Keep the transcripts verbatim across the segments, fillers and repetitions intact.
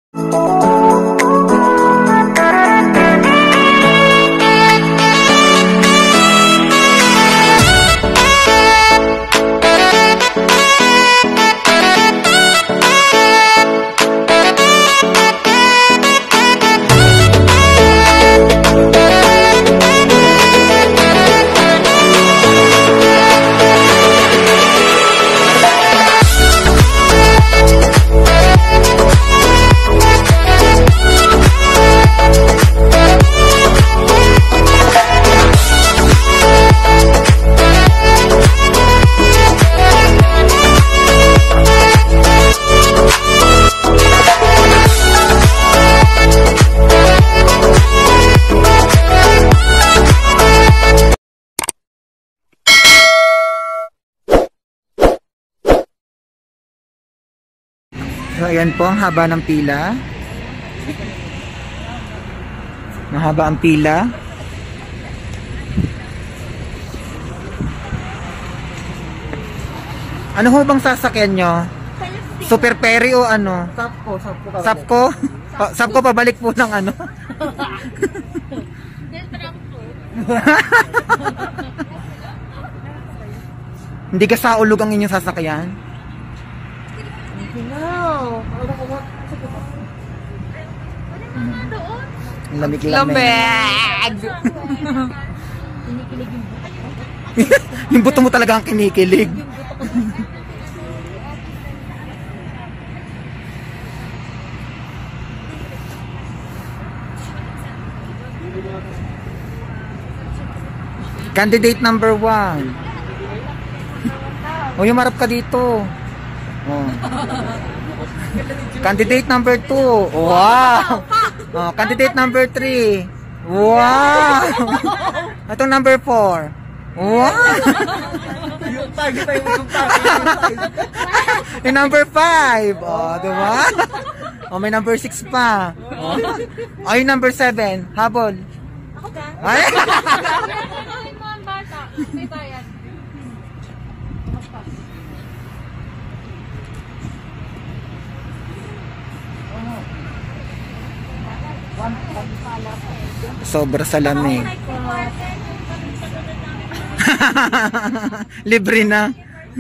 So ayan po, ang haba ng pila. Mahaba ang pila. Ano ho bang sasakyan nyo? Super Perry o ano? Sapco, Sapco. Sapco? Pa Sapco pabalik po ng ano? Hindi ka sa ulog ang inyong sasakyan? No. Lamig-lamig. Yung buto mo talaga ang kinikilig. Candidate number one. O, yung marap ka dito. Oh. Candidate number two. Wow. Oh, candidate number three. Wow. Itong number four. Wow. Yung target tayo mo yung target. Yung number five. Oh, diba? Oh, may number six pa. Oh, oh yung number seven. Habol. Ako ba? Ay. Ano mo ang bata? May bayad. Sobra sa lamig. Libre na.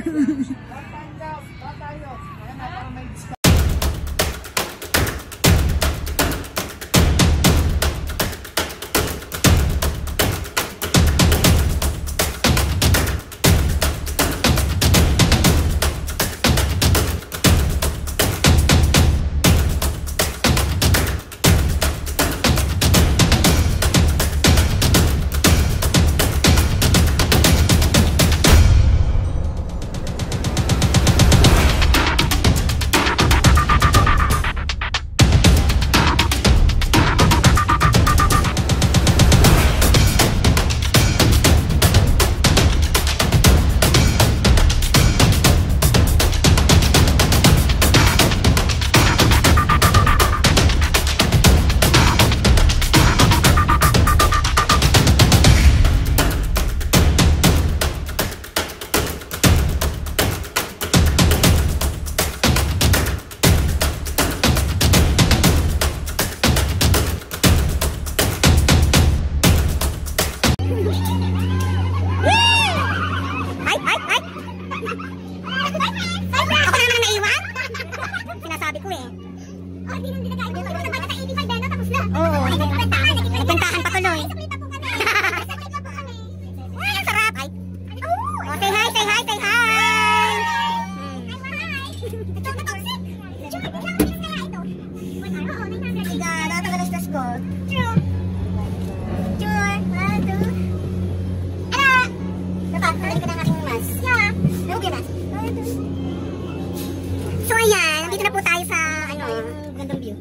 So ayan, nandito na po tayo sa ano, gandang view.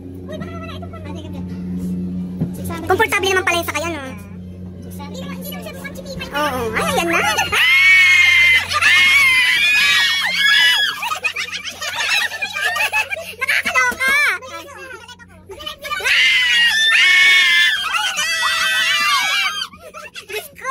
Komportable naman pala yung sakay, ano? Hindi naman siya mukhang chipipay. Oo, ay, ayan na. Nakakaloka! Diyos ko!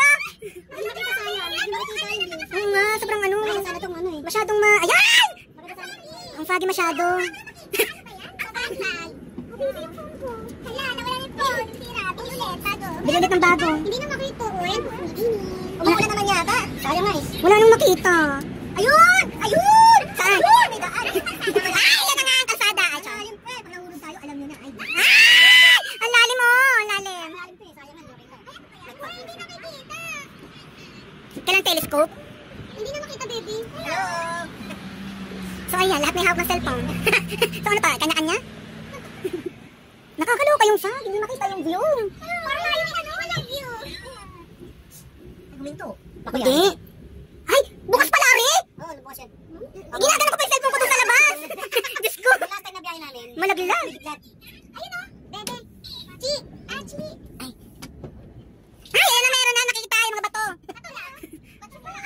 Oo nga, sobrang ano. Masyadong ma... Ayan! Ang foggy masyado. Hala, nawala ni phone. Sira, bili ulit, bago. Bili ulit ng bago. Hindi na makita. Umuulan naman yata. Sayang nga eh. Wala nang makita. Ayun! Ayun! Saan? Ayun! May daan. Ay, yan na nga ang kasada. Ay, sayang pa. Pag nahulog tayo, alam nyo na. Ay, ang lalim mo. Ang lalim. Ang lalim po eh. Sayang nga. Ay, hindi na makikita. Kailang telescope? Hindi na makita, baby. Hello. So, ayan. Lahat may hawak ng cellphone. So, ano pa? Kanya-kanya? Nakakaloka yung sa. Hindi makita yung view. Parang yung ano, walang view. Huminto. Hindi. Ay, bukas pala rin? Oo, bukas yan. Ginagano ko pa yung cellphone ko doon sa labas. Diyos ko. Last time na biyahe namin. Malaglag. Ayun o, bebe. Chi, ah, chi. Ay. Ay, ayan na meron na. Nakikita yung mga bato. Bato lang. Bato pala.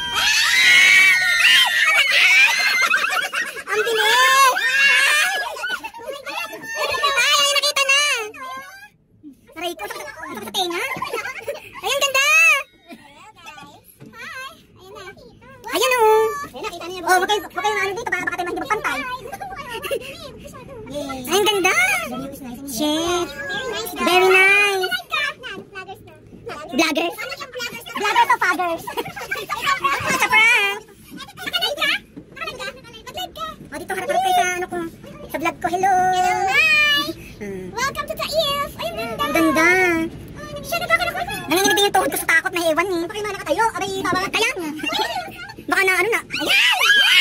Ang dinis. Ay, ay, nakita na. Aray ko, sakit sa tenga. Ay, ang ganda. Ayan o. Oh, wag kayo, wag kayo ano dito, baka baka tayo hindi magpantay. Ay, ang ganda. Shit. Very nice. Vloggers? Vloggers o fathers? Sa prank. O, dito harap-harap kayo sa ano ko. Sa vlog ko. Hello. Welcome to the If. Ay, ang ganda. Nanginginig din yung tuhod ko sa takot na hewan eh. Pakimana ka tayo. Abay, bawal kaya. Baka na ano na. Ayan!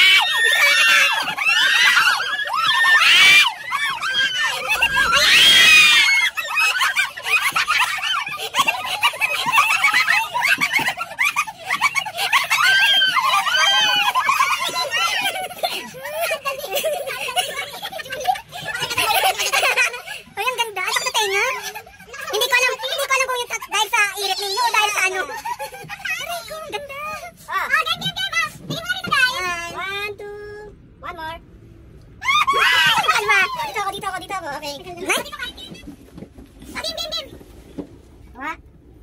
Ay, ang ganda. Ay, sakit sa tenga. Hindi ko alam, hindi ko alam kung yung dahil sa irit ninyo o dahil sa ano. Aray ko, ang ganda. Ah, game, game, game. Tingin mo rin na guys. One, two, one more. Kalma. Dito ako, dito ako, dito ako. Okay. Nice. Ah, game, game, game. What?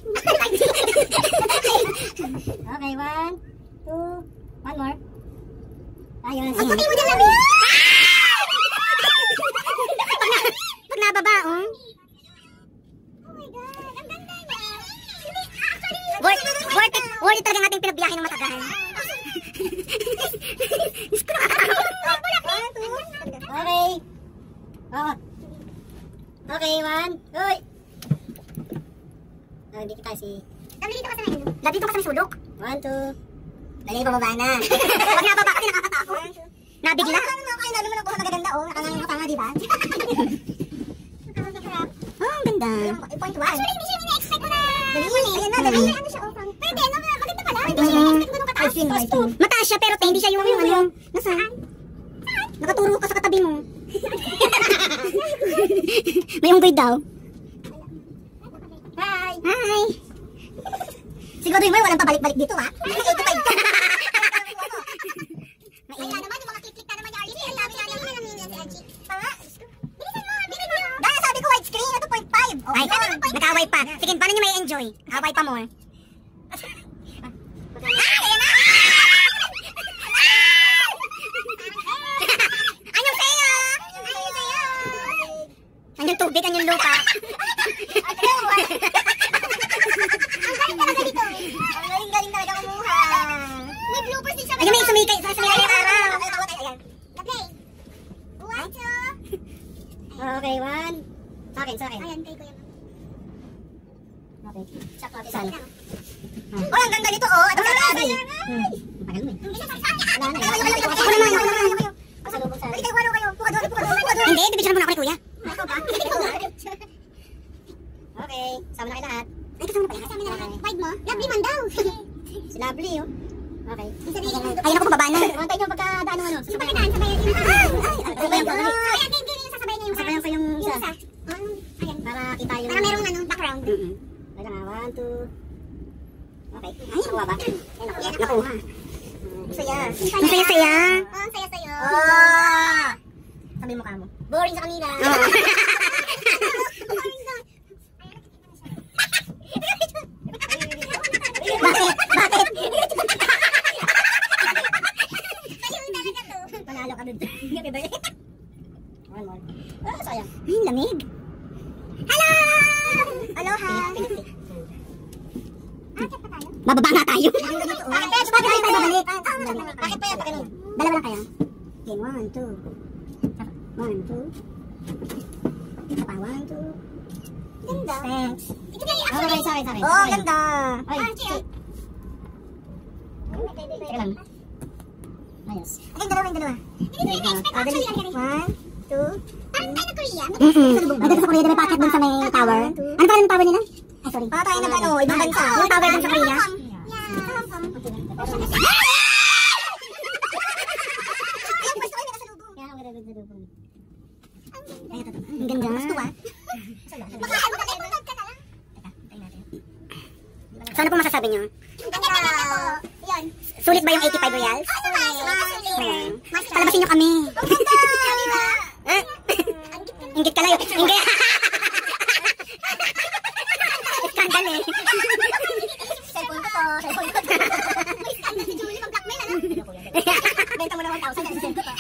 Okay, one, two, one more. Ayun. Ay, pati mo dyan lang. Pag nababa, oh. Oh my God, ang ganda niya. Worth, worth it, worth it talaga ang ating pinagbiyahe ng matagal. Diyos ko nakakatakot. Okay. Oh. Okay, one. Uy. Oh, hindi kita si... Dami dito ka sa may Dami dito ka sa may sulok. One, two. Dali, pababa na. Pag nababa kasi nakakatakot. Nabigla. Ano na kayo, lalo mo na kuha magaganda, oh. Nakangang yung tanga, di ba? Oh, ang ganda. Point one. Actually, hindi siya mini-expect ko na. Dali mo eh. Ayan na, dali. Ano siya, oh. Pwede, no? Maganda pala. Hindi siya mini-expect ko nung kataas. Mataas siya, pero hindi siya yung ano. Nasaan? Nakaturo ka sa katabi mo. May unggoy daw. Hi. Hi. Siguro yung may walang pabalik-balik dito, ha? Nag-eighty-five ka. Maila naman, yung mga klik-klik na naman yung Archie. Ang dami na naman namin yan si Archie. Tama? Bilisan mo, bilisan mo. Dahil sabi ko widescreen, ito point five. Ay, nag-away pa. Sige, paano nyo may enjoy? Away pa more. Ah, ayan na! Anyong sayo? Anyong sayo? Anyong tubig, anyong lupa. Ang galing talaga dito. Ang galing-galing talaga kumuha. May bloopers din siya. Ayun, may sumikay. Sumikay yung araw. Ayan. Okay. One, two. Okay, one. Sa akin, sa akin. Ayan, kay Kuya. Okay. Saan? Oh, ang ganda nito, oh. Ito sa labi. Tagal mo eh. Ako naman, ako naman, ako naman. Pasalubong sa... Hindi kayo, ano kayo? Puka doon, puka doon, puka doon. Hindi, bibigyan mo na ako ni Kuya. Ikaw ba? Okay, sama na kayo lahat. Ay, kasama na pala. Kasama na lahat. Wide mo? Lovely man daw. Si Lovely, oh. Okay. Ayun ako, bababa na. Mantay nyo pagkadaan ng ano. Sabay na, sabayan yung... Ay, ay, sabayan ko. Ay, game, game, yung sasabayan niya yung... Sabayan ko yung isa. Ayan. Para kita yung... Para merong ano, background. Wala nga, one, two... Okay. Ay, nakuha ba? Ay, nakuha. Saya. Ang saya-saya. Oh, ang saya-saya. Oh! Sabi mo ka mo. Boring sa kanila. Oo. Bakit? Bakit? Panalo ka dun. One more. Ah, sayang. Ay, lamig. Hello! Aloha! Bababa nga tayo. Bakit pa tayo babalik? Bakit pa yan? Dalawa lang kayo. Okay, one, two. One, two. Isa pa, one, two. Ganda. Thanks. Okay, sorry, sorry. Oh, ganda. Ay, teka lang. Ayos. Okay, dalawa, yung dalawa. One, two. Parang tayo na Korea. Ay, dito sa Korea, may packet dun sa may tower. Ano pa ng tower nila? Ay, sorry. Baka tayo nag-ano, ibang bansa. Yung tower dun sa Korea. Ang ganda. Gusto ba? So ano po masasabi nyo? Sulit ba yung eighty-five reals? Palabasin nyo kami. Inggit ka layo. Inggit. Skandal eh. Cellphone ko to. Cellphone ko to. May skandal si Julie. Pag-blackmail ano? Benta mo na one thousand.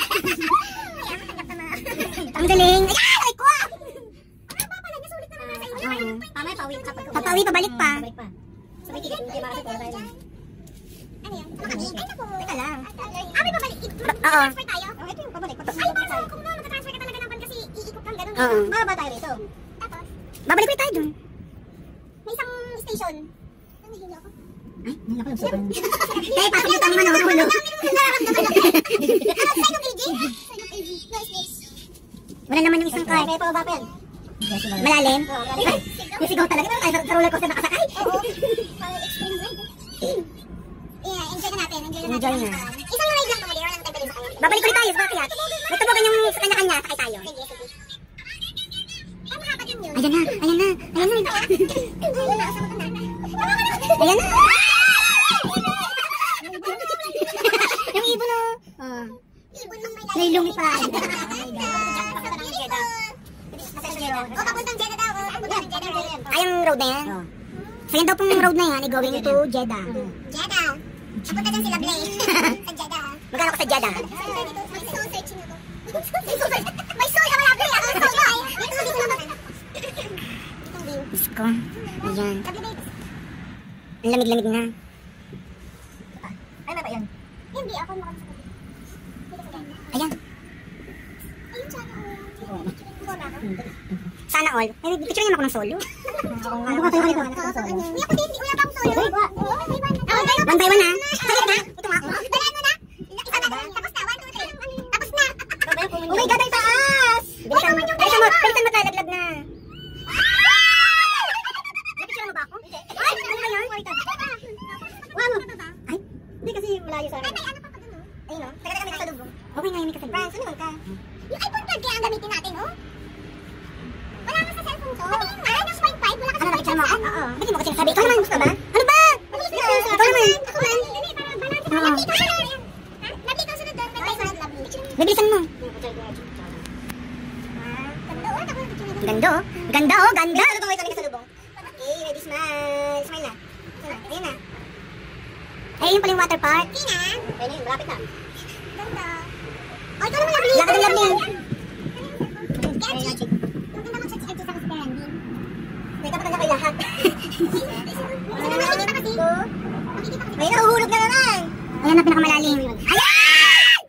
Ang galing. Ayan! Ay ko! Ano ba pala? Nasulit naman nasa inyo. Tama, pawi ka pa. Papawi, pabalik pa. So may tigil. Hindi ba kasi tayo tayo. Ano yan? Ay naku. Teka lang. Ah, may pabalik. Transfer tayo? Oo, ito yung pabalik. Ay, parang kung mo, matatransfer ka talaga naman kasi iikot kang gano'n. Oo. Bababa tayo rito. Tapos? Babalik ulit tayo dun. May isang station. Ano, nahilo ako? Ay, nahilo ako yung sobrang. Kaya pasok yung tanong ano, hulo. Nararamdaman ako. Ano, sign of aging? Sign of aging. Nice, nice. Wala naman yung isang car. May pababa pa yan. Malalim? Oo, malalim. Yung sigaw talaga. Ay, sa roller coaster nakasakay. Oo. Parang extreme ride. Yeah, enjoy na natin. Enjoy na natin. Enjoy na. Isang ride lang tumuli. Wala nang tayo sa kanya. Babalik ulit tayo sa bakit. May tubugan yung sa kanya-kanya. Sakay tayo. Sige, sige. Ay, makapagin yun. Ayan na. Ayan na. Ayan na. Ayan na. Ayan na. Yung ibon o. Ibon mang may layo. May lumipad. O, papuntang Jeddah daw. Papuntang Jeddah. Ay, ang road na yan. So, yan daw pong road na yan ay going to Jeddah. Jeddah. Papunta dyan sila Blay. Sa Jeddah. Magkano ko sa Jeddah? May soul searching ako. May soul ka malapit. May soul ka. Dito naman. Diyos ko. Ayan. Ang lamig-lamig na. Ay, ba yan? Hindi, ako makakasakot. Ayan. Ayun, sana all. Sana all. Ay, picture niya ako ng solo. Ano ka tayo kanito? Hindi ako din. Wala pa akong solo. One by one ha. Salit na. Ito nga. Balaan mo na. Isa na. Tapos na. One, two, three. Tapos na. Oh my God, ang taas. Bilisan mo. Bilisan mo. Bilisan mo talaglag na. Napicture mo ba ako? Ay, ano ba yan? Wow. Ay, hindi kasi malayo sa akin. Ay, ano pa pa dun? Ayun o. Taga-taga kami nasa lubong. Okay nga, yung may kasalubong. France, ano ka? Yung iPhone twelve kaya ang gamitin natin, oh? Wala ka sa cellphone to. Patingin nga, yung point five, wala ka sa picture mo. Oo. Ba't mo kasi nasabi? Ikaw naman, gusto ba? Ano ba? Ikaw naman. Ako man. Oo. Napita ko sunod doon. Bibilisan mo. Ganda, oh. Ganda, oh. Ganda. Salubong kayo kami kasalubong. Okay, ready, smile. Smile na. Ayan na. Ay, yun pala yung water park. Okay na. Okay na yun, malapit na. Ganda. Oh, ikaw naman lovely. Lakad ang lovely. Sketchy. Yung ganda mag-sketchy sa kasi Randy. May kapag na kayo lahat. Ano na makikita kasi? May nahuhulog na naman. Ayan na pinakamalalim. Ayan!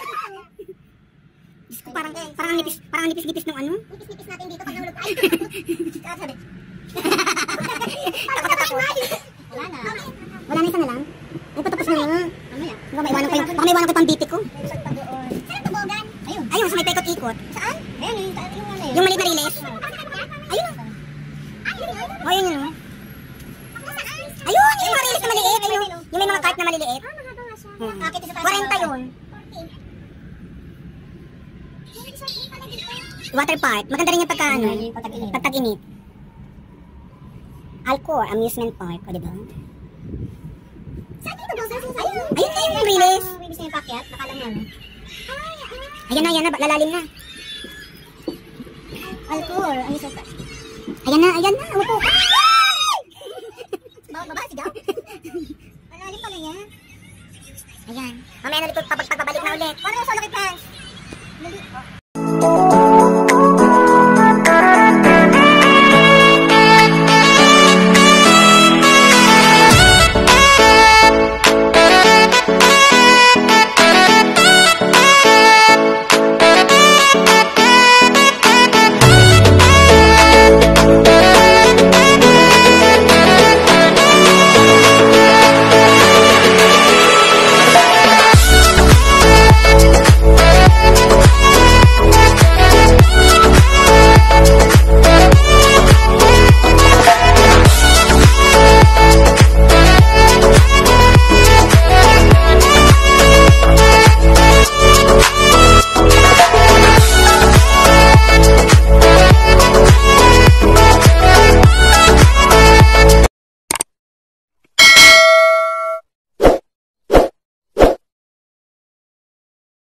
Diyos ko, parang, parang nipis, parang nipis-nipis ng ano? Nipis-nipis natin dito pag nahulog tayo. Sabi. Takot-takot. Wala na. Wala na, isa na lang. Ay, patapos na nga. Baka may iwanan ko yung, baka may iwanan ko yung pambiti ko. Saan tubogan? Ayun. Ayun, sa may paikot-ikot. Saan? Ayun, yung, yung ano yun. Yung maliit na riles. Ayun. O, ayun yun. Ayun, yung mga riles na maliit. Ayun, yung may mga cart na maliliit. forty yun. Water park. Maganda rin yung pagka, ano, pagtag-init. Alcor Amusement Park. O, diba? Ayun na yung riles. Bibis na yung pakyat. Nakala mo ano. Ayan na, ayan na. Lalalim na. Alcor Amusement Park. Ayan na, ayan na. Umupo ka. Baba, sigaw. Malalim pala yan. Ayan. Mamaya na dito papag